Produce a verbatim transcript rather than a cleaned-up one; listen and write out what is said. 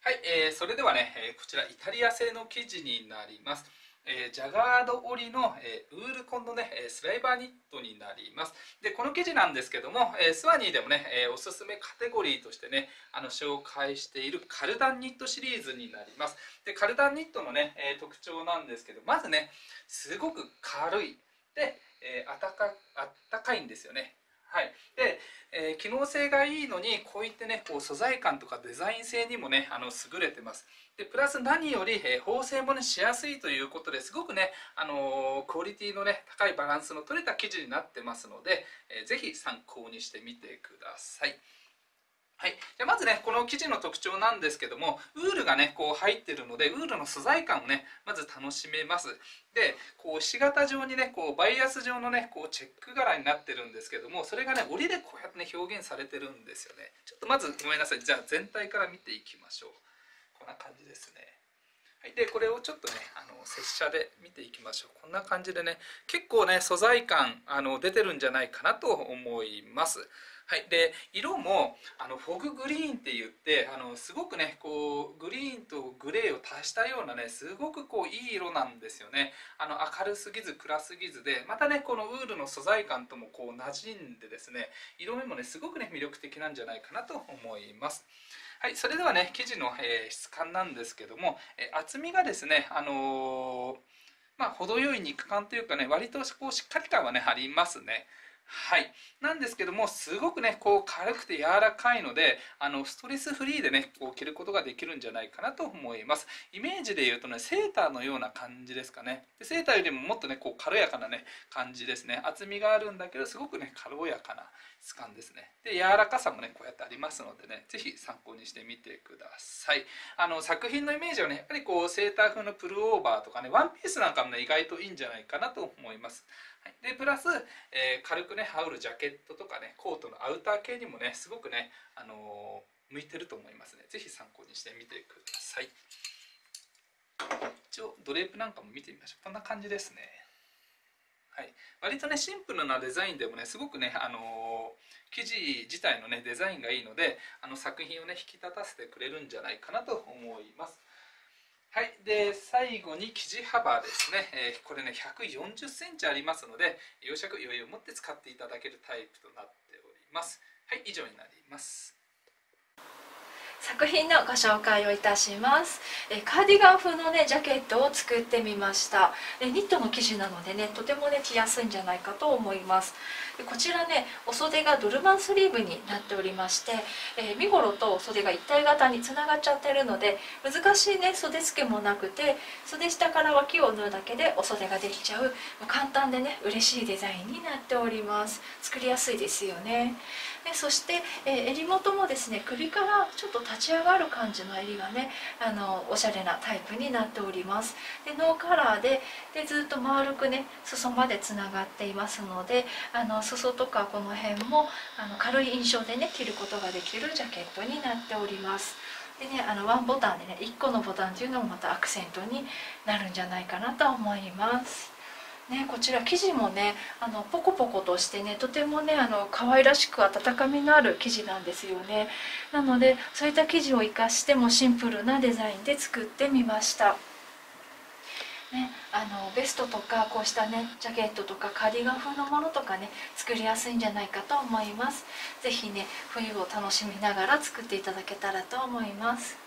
はい、えー、それではね、えーこちらイタリア製の生地になります。えージャガード織りの、えーウールコンのね、えースライバーニットになります。で、この生地なんですけども、えースワニーでもね、えーおすすめカテゴリーとしてね、あの紹介しているカルダンニットシリーズになります。で、カルダンニットのね、えー特徴なんですけど、まずね、すごく軽い。で、えーあたか、あったかいんですよね。はい、で、えー機能性がいいのにこういってねこう素材感とかデザイン性にもねあの優れてます。でプラス何より、えー縫製もねしやすいということですごくね、あのークオリティのね高いバランスの取れた生地になってますので、えーぜひ参考にしてみてください。はい、じゃまずねこの生地の特徴なんですけども、ウールがねこう入ってるのでウールの素材感をねまず楽しめます。でこうしがた状にねこうバイアス状のねこうチェック柄になってるんですけども、それがね織りでこうやってね表現されてるんですよね。ちょっとまずごめんなさい、じゃあ全体から見ていきましょう。こんな感じですね。はい、でこれをちょっとねあの拙者で見ていきましょう。こんな感じでね結構ね素材感あの出てるんじゃないかなと思います。はい、で色もあのフォググリーンって言ってあのすごくねこうグリーンとグレーを足したようなねすごくこういい色なんですよね。あの明るすぎず暗すぎずで、またねこのウールの素材感ともこう馴染んでですね、色味もねすごくね魅力的なんじゃないかなと思います。はい、それではね生地の、えー質感なんですけども、えー厚みがですね、あのーまあ、程よい肉感というかね割とこうしっかり感はねありますね。はい、なんですけどもすごくねこう軽くて柔らかいので、あのストレスフリーでねこう着ることができるんじゃないかなと思います。イメージで言うとねセーターのような感じですかね。でセーターよりももっとねこう軽やかなね感じですね。厚みがあるんだけどすごくね軽やかな質感ですね。で柔らかさもねこうやってありますのでね、ぜひ参考にしてみてください。あの作品のイメージはねやっぱりこうセーター風のプルオーバーとかねワンピースなんかもね意外といいんじゃないかなと思います。はい、でプラス、えー軽くね羽織るジャケットとかねコートのアウター系にもねすごくね、あのー向いてると思いますね。ぜひ参考にしてみてください。一応ドレープなんかも見てみましょう。こんな感じですね。はい、割とねシンプルなデザインでもねすごくね、あのー生地自体のねデザインがいいので、あの作品をね引き立たせてくれるんじゃないかなと思います。はい、で最後に生地幅ですね、えーこれねひゃくよんじゅっセンチありますので、容赦余裕を持って使っていただけるタイプとなっております。はい、以上になります。 作品のご紹介をいたします。えカーディガン風のねジャケットを作ってみました。えニットの生地なのでねとてもね着やすいんじゃないかと思います。でこちらねお袖がドルマンスリーブになっておりまして、え身ごろと袖が一体型につながっちゃってるので難しいね袖付けもなくて、袖下から脇を縫うだけでお袖ができちゃう簡単でね嬉しいデザインになっております。作りやすいですよね。でそして、え襟元もですね首からちょっと立ち上がる感じの襟がねあのおしゃれなタイプになっております。でノーカラーででずっと丸くね裾までつながっていますので、あの裾とかこの辺もあの軽い印象でね着ることができるジャケットになっております。でね、あのワンボタンでねいっこのボタンっていうのもまたアクセントになるんじゃないかなと思います。ね、こちら生地もねあのポコポコとしてねとてもねあの可愛らしく温かみのある生地なんですよね。なのでそういった生地を生かしてもシンプルなデザインで作ってみました。ね、あのベストとかこうしたねジャケットとかカーディガン風のものとかね作りやすいんじゃないかと思います。是非ね冬を楽しみながら作っていただけたらと思います。